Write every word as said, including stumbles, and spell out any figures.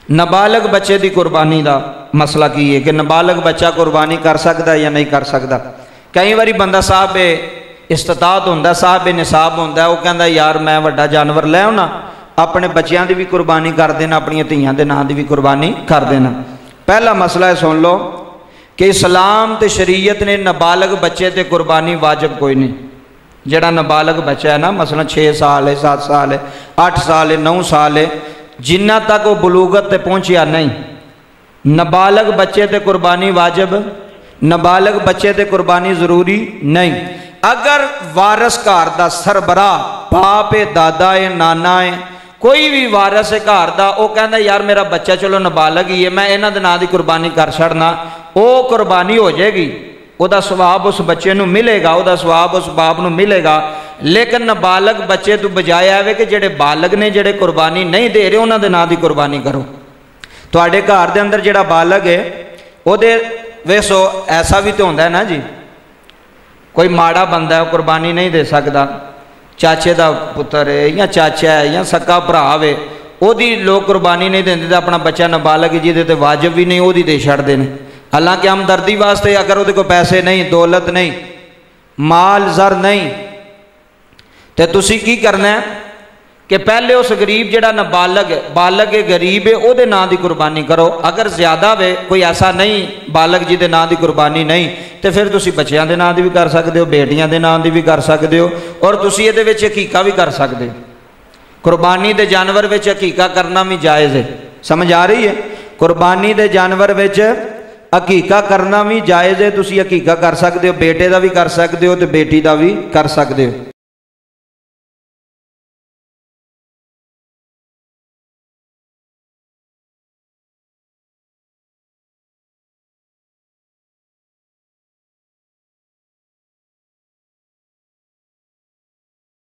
नाबालग बच्चे की कुर्बानी का मसला की है कि नाबालग बच्चा कुर्बानी कर सकता या नहीं कर सकता। कई बार बंदा साहब इस्तात होंदा, साहब निसाब होंदा, वो कहता यार मैं वड्डा जानवर लै आना, अपने बच्चों की भी कुर्बानी कर देना, अपन धियां के नाम की भी कुर्बानी कर देना। पहला मसला है सुन लो कि इस्लाम तो शरीयत ने नाबालग बच्चे ते कुर्बानी वाजिब कोई नहीं। जड़ा नाबालग बच्चा है ना, मसला छे साल है, सात साल है, अठ साल है, नौ साल है, जिन्ना तक वो बलूगत ते पहुँचा नहीं, नाबालग बच्चे ते कुर्बानी वाजिब, नाबालग बच्चे ते कुर्बानी जरूरी नहीं। अगर वारस घर दा सरबराह बाप है, दादा है, नाना है, कोई भी वारस है घर दा, वो कहता यार मेरा बच्चा चलो नाबालग ही है, मैं इन्हां दे नां दी कुर्बानी कर छड़ना, वो कुर्बानी हो जाएगी, वह सवाब उस बच्चे नूं मिलेगा, वह सवाब उस बाप नूं मिलेगा। लेकिन नाबालग बच्चे तो बजाय आवे कि जेडे बालग ने, जेडे कुर्बानी नहीं दे रहे, उन्हां दे नां दी कुर्बानी करो। तुहाडे घर दे अंदर जेड़ा बालग है उहदे वेसो ऐसा भी तो होंदा है ना जी, कोई माड़ा बंदा है कुर्बानी नहीं दे सकता, चाचे का पुत्र है या चाचा है या सक्का भरा है, ओदी लोग कुर्बानी नहीं देंदे, तो अपना बच्चा नाबालग जिहदे ते वाजिब भी नहीं ओदी दे छड़दे ने। हालांकि हमदर्दी वास्ते अगर उहदे कोल पैसे नहीं, दौलत नहीं, माल जर नहीं, तो तुसी की करना है कि पहले उस गरीब जिहड़ा नाबालग बालग है, गरीब है, उहदे नां दी कुर्बानी करो। अगर ज्यादा वे कोई ऐसा नहीं बालग जिहदे नां दी कुर्बानी नहीं, तो फिर तुसी बच्चों के नां दी भी कर सकते हो, बेटियां के नां दी भी कर सकते हो, और तुसी इहदे विच हकीका भी कर सकते हो। कुर्बानी दे जानवर विच हकीका करना भी जायज़ है। समझ आ रही है? कुर्बानी दे जानवर विच हकीका करना भी जायज़ है, तुसी हकीका कर सकते हो, बेटे का भी कर सकते हो, तो बेटी का भी कर सकते हो।